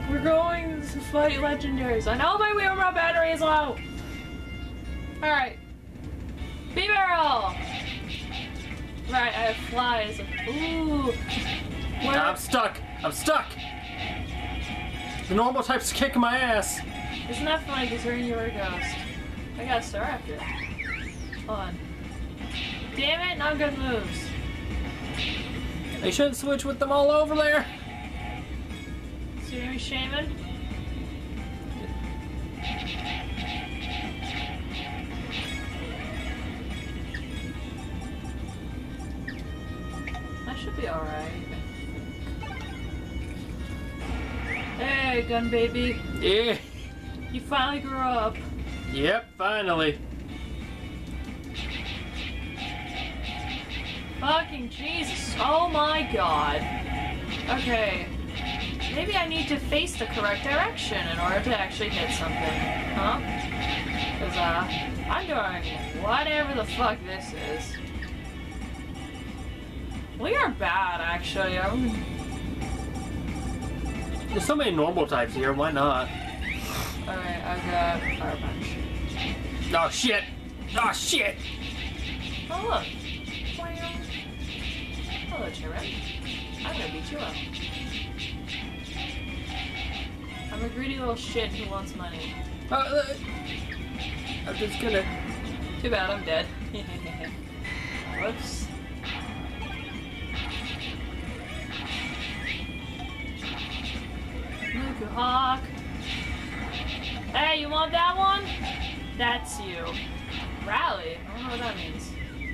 We're going to fight legendaries. I know my wheel battery is low. Alright. B-barrel! Right, I have flies. Ooh. Where? I'm stuck. I'm stuck. The normal type's kicking my ass. Isn't that funny because you're a ghost? I gotta start after that. Hold on. Damn it, not good moves. I should switch with them all over there. So you're gonna be shaman? That should be alright. Hey, gun baby. Yeah. You finally grew up. Yep, finally. Fucking Jesus. Oh my god. Okay. Maybe I need to face the correct direction in order to actually hit something. Huh? Because, I'm doing whatever the fuck this is. We are bad, actually. There's so many normal types here, why not? Alright, I've got Fire Punch. Oh shit! Oh shit! Oh look. Hello, Tyrann. I'm gonna beat you up. I'm a greedy little shit who wants money. I'm just gonna... Too bad, I'm dead. Whoops. Mooku Hawk. Hey, you want that one? That's you. Rally. I don't know what that means.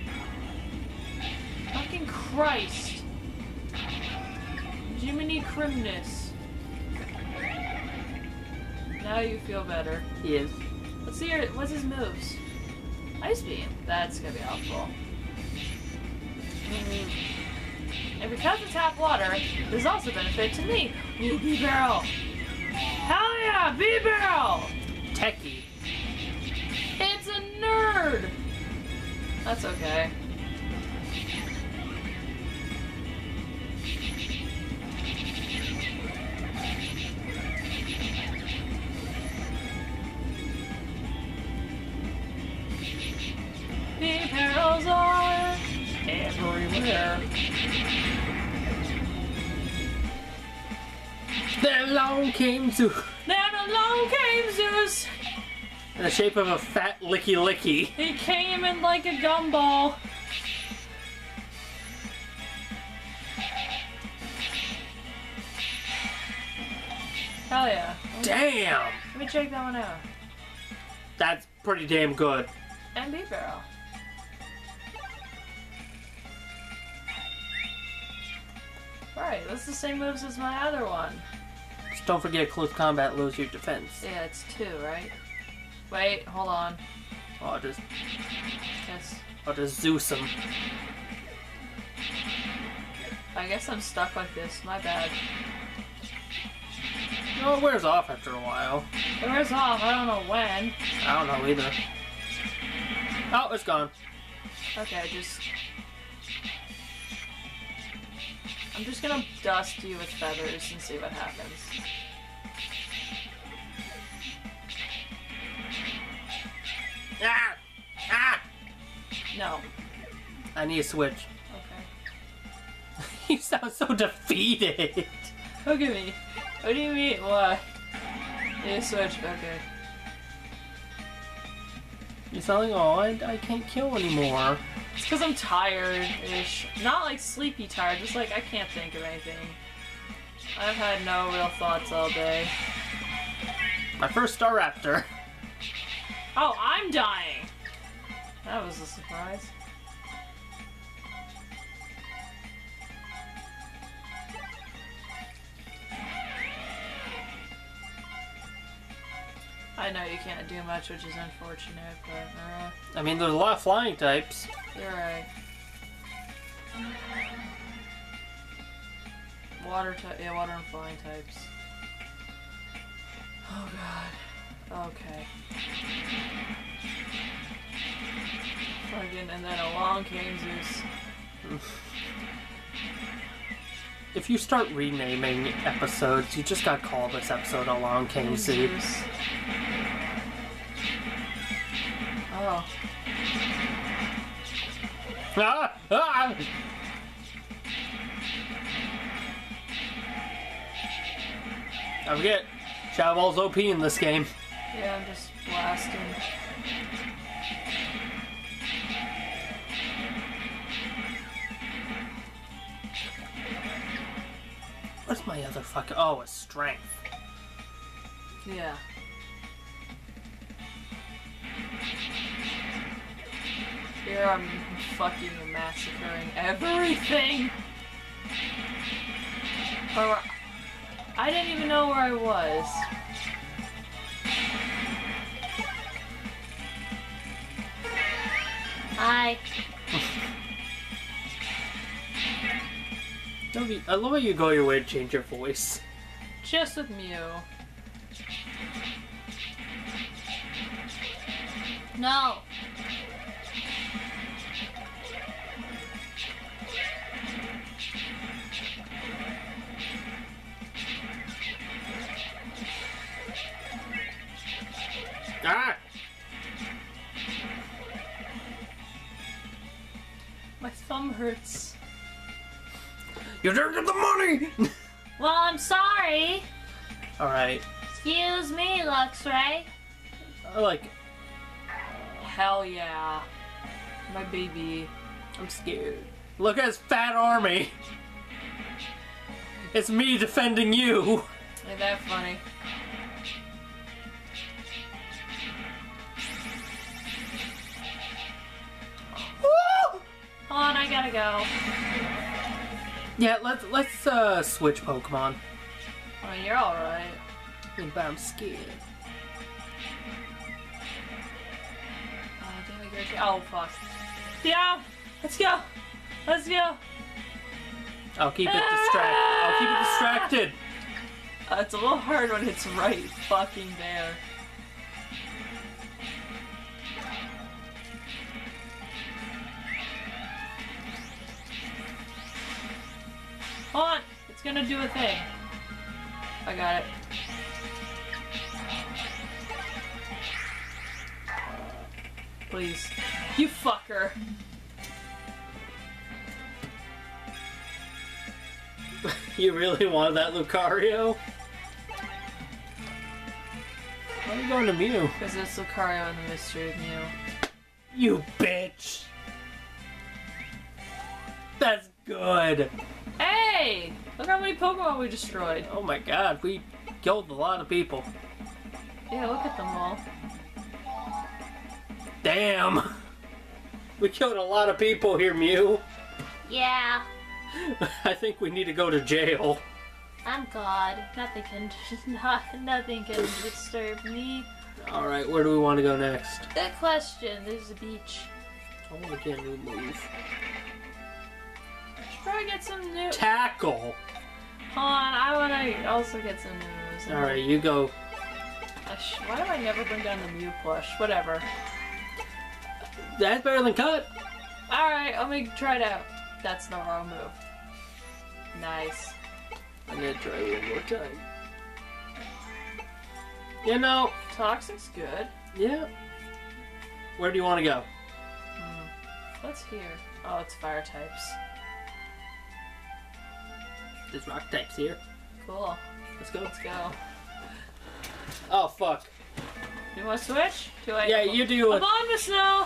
Fucking Christ. Jiminy Crimnus. Now you feel better. Yes. Let's see your, what's his moves? Ice Beam. That's gonna be helpful. And because it's half water, there's also benefit to me. Ooh, B-barrel. Hell yeah, B-barrel! Techie. It's a nerd! That's okay. B-barrels are everywhere. Then along came Zeus. Then along came Zeus. In the shape of a fat licky licky. He came in like a gumball. Hell yeah. Damn! Let me check that one out. That's pretty damn good. And B-barrel. Right, that's the same moves as my other one. Just don't forget close combat lowers your defense. Yeah, it's 2, right? Wait, hold on. I'll just Yes. Zeus him. I guess I'm stuck like this. My bad. No, it wears off after a while. It wears off. I don't know when. I don't know either. Oh, it's gone. Okay, I'm just gonna dust you with feathers and see what happens. Ah! Ah! No. I need a switch. Okay. You sound so defeated. Look at me. What do you mean? What? You switch. Okay. You sound like, oh, I can't kill anymore. It's because I'm tired-ish. Not like sleepy tired, just like I can't think of anything. I've had no real thoughts all day. My first Staraptor. Oh, I'm dying! That was a surprise. I know you can't do much, which is unfortunate, but I mean, there's a lot of flying types. you're right. Water type, yeah, water and flying types. Oh god. Okay. Fucking, and then along came Zeus. if you start renaming episodes, you just gotta call this episode Along King Z. Oh. Ah! Ah! I forget, Shadow Ball's OP in this game. Yeah, I'm just blasting. What's my other fucking... Oh, a strength. Yeah. Here I'm fucking massacring everything. Or I didn't even know where I was. Hi. I love how you go your way to change your voice. Just with Mew. No. Ah! My thumb hurts. You didn't get the money! Well, I'm sorry. Alright. Excuse me, Luxray. I like... Hell yeah. My baby. I'm scared. Look at his fat army! It's me defending you! Ain't that funny? Woo! Hold on, I gotta go. Yeah, let's switch Pokemon. I mean, you're alright. But I'm scared. Oh, fuck. Yeah! Let's go! Let's go! I'll keep it distracted. It's a little hard when it's right fucking there. Hold on! It's gonna do a thing. I got it. Please. You fucker! You really wanted that Lucario? Why are you going to Mew? Because it's Lucario and the Mystery of Mew. You bitch! That's good! Hey! Look how many Pokemon we destroyed. Oh my god, we killed a lot of people. Yeah, look at them all. Damn! We killed a lot of people here, Mew. Yeah. I think we need to go to jail. I'm God. Nothing can disturb me. Alright, where do we want to go next? Good question. There's a beach. I want to get a new move. Should probably get some new. Tackle! Hold on, I wanna also get some news. Alright, you go. Why do I never bring down the Mew plush? Whatever. That's better than cut! Alright, let me try it out. That's the wrong move. Nice. I'm gonna try one more time. You know, Toxic's good. yeah. Where do you want to go? What's here? Oh, it's fire types. There's rock types here. Cool. Let's go. Let's go. Oh, fuck. You want to switch? Yeah, you do it. Abominus now!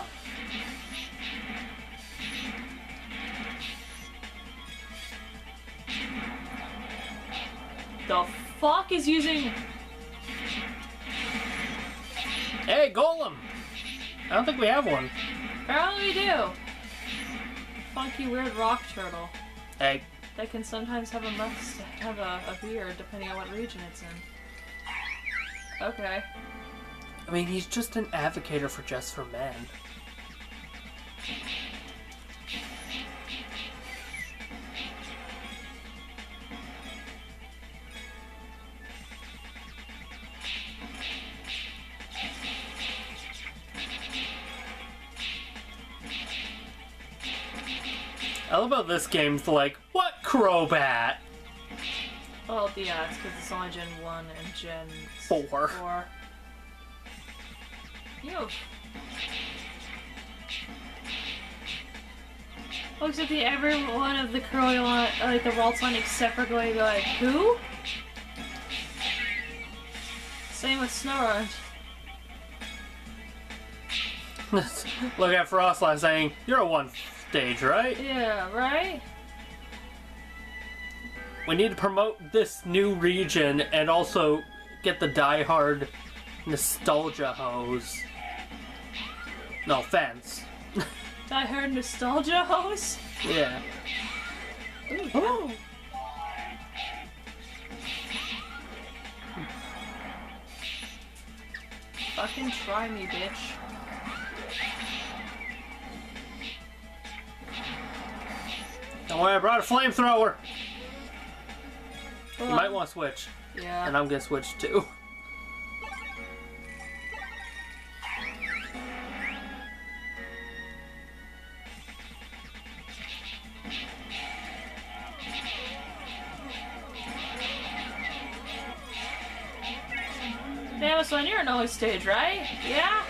The fuck is using... Hey, Golem! I don't think we have one. Apparently we do. Funky weird rock turtle. Hey. That can sometimes have a beard depending on what region it's in. Okay. I mean, he's just an advocate for Just for Men. I love how this game's like, what Crobat? Well, yeah, it's because it's only Gen 1 and Gen 4. 4. You know... Looks at every one of the curly line, like the waltz line except for going like, who? Same with Snowrun. Look at Frostlass saying, "You're a one stage, right?" Yeah, right? We need to promote this new region and also get the diehard nostalgia hose. No offense. I heard nostalgia hose. Yeah. Ooh, Oh. fucking try me, bitch. Don't worry, I brought a flamethrower. Well, You might want to switch, yeah. and I'm gonna switch too. Damn, son, you're an always stage, right? Yeah?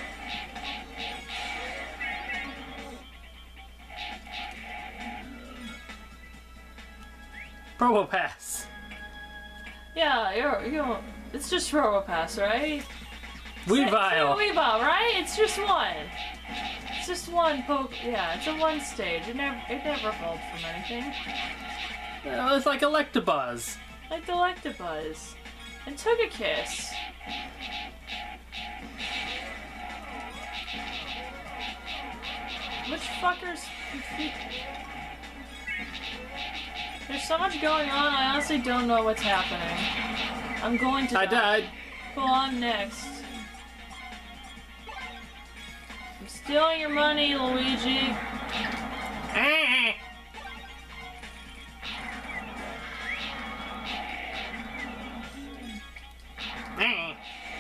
Probopass. Yeah, you're it's just Robopass, right? Weavile. Weavile, right? It's just one. It's just one poke. Yeah, it's a one stage. It never evolved from anything. It's like Electabuzz. Like the Electabuzz. And Togekiss. Which fuckers? There's so much going on, I honestly don't know what's happening. I'm going to I died. Well, I'm next. I'm stealing your money, Luigi. Ah. Ah.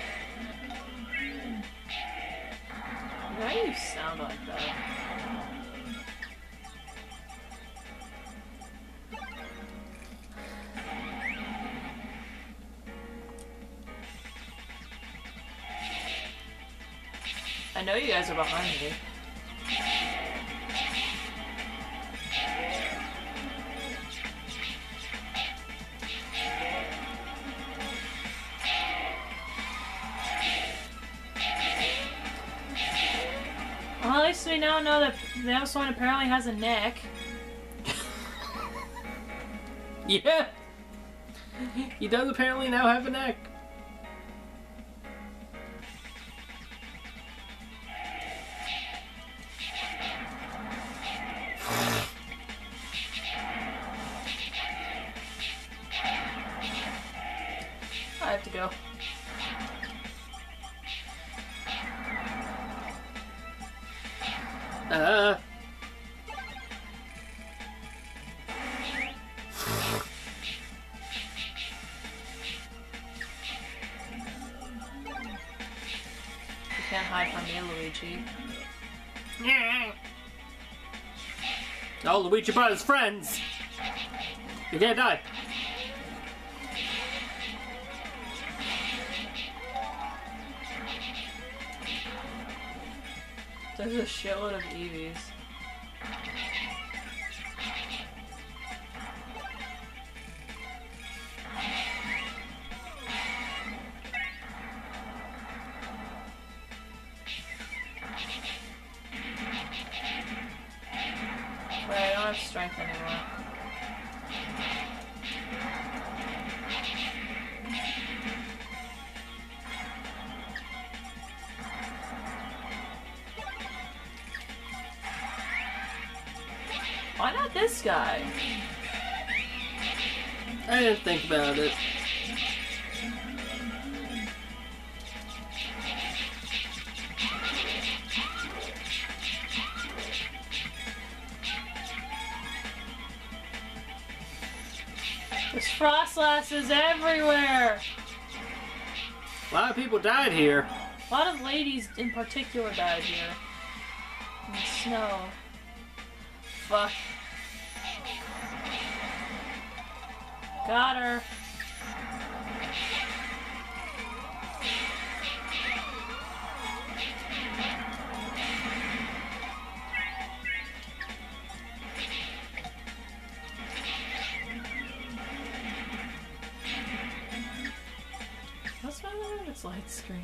Why do you sound like that? I know you guys are behind me. Well, at least we now know that this one apparently has a neck. Yeah. He does apparently now have a neck. I have to go. You can't hide from me, Luigi. Oh, Luigi brought his friends. You can't die. There's a shitload of Eevees. Wait, I don't have strength anymore. Why not this guy? I didn't think about it. There's Frostlass is everywhere! A lot of people died here. A lot of ladies in particular died here. In the snow. Fuck. Got her. Oh, it's light screen.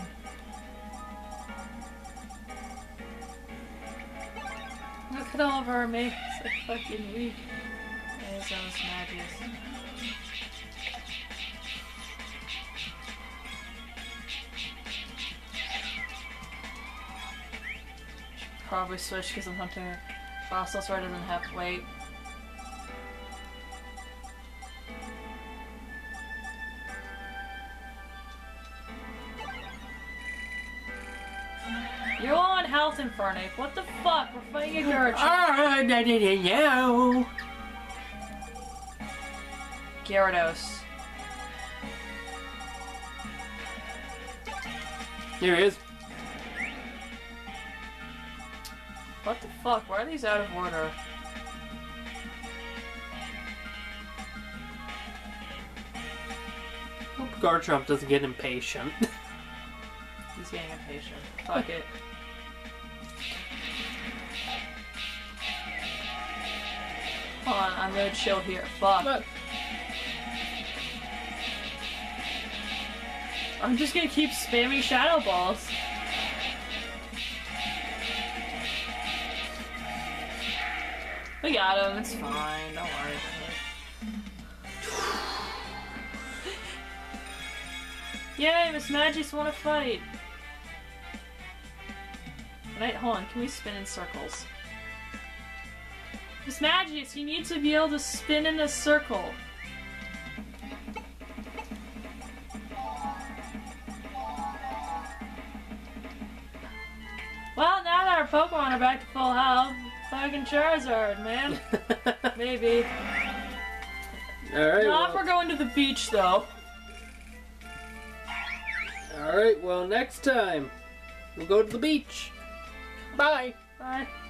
Look at all of our mates. They're fucking weak. There's those magics. Probably switch because I'm hunting a fossil sword doesn't have weight. You're low on health, Infernape. What the fuck? We're fighting a Gyarados. No. Gyarados. Here he is. What the fuck? Why are these out of order? Hope Garchomp doesn't get impatient. He's getting impatient. Fuck it. Hold on, I'm gonna chill here. Fuck. But I'm just gonna keep spamming Shadow Balls. We got him, it's fine, don't worry. Yay, Miss Magis wanna fight! Right, hold on, can we spin in circles? Miss Magis, you need to be able to spin in a circle. Well, now that our Pokemon are back to full health, fucking Charizard, man. Maybe. alright. Not we're going to the beach, though. Alright, well, next time we'll go to the beach. Bye. Bye.